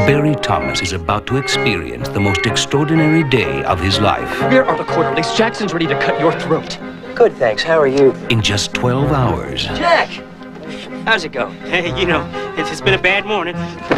Barry Thomas is about to experience the most extraordinary day of his life. Where are the quarterlies? Jackson's ready to cut your throat. Good, thanks. How are you? In just 12 hours. Jack! How's it go? Hey, you know, it's been a bad morning.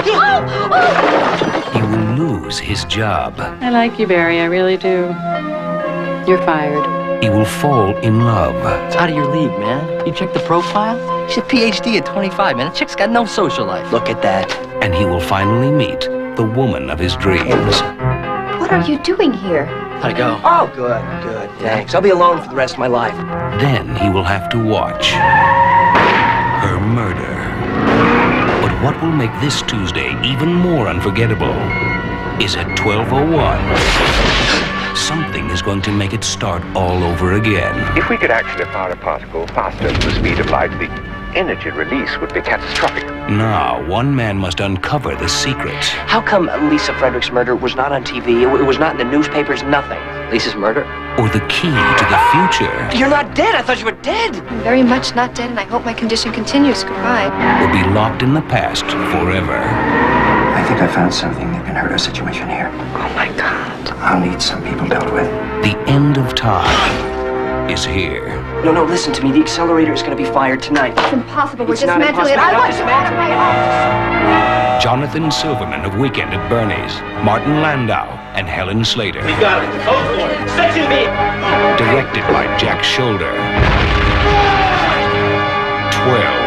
He will lose his job. I like you, Barry. I really do. You're fired. He will fall in love. It's out of your league, man. You check the profile? She's a PhD at 25, man. The chick's got no social life. Look at that. And he will finally meet the woman of his dreams. What are you doing here? How'd it go? Oh, good, good. Thanks. I'll be alone for the rest of my life. Then he will have to watch her murder. But what will make this Tuesday even more unforgettable is at 12:01. Something is going to make it start all over again. If we could actually fire a particle faster than the speed of light, the energy release would be catastrophic. Now, one man must uncover the secret. How come Lisa Frederick's murder was not on TV? It was not in the newspapers, nothing. Lisa's murder? Or the key to the future. You're not dead. I thought you were dead. I'm very much not dead, and I hope my condition continues. Goodbye. Will be locked in the past forever. I think I found something that can hurt our situation here. Oh, my God. I'll need some people dealt with. The end of time is here. No, listen to me. The accelerator is going to be fired tonight. It's impossible. We're It's not dismantling it. impossible. I want you out of my office. Jonathan Silverman of Weekend at Bernie's, Martin Landau, and Helen Slater. We got it. Go for it. Stay to me. Directed by Jack Shoulder. 12.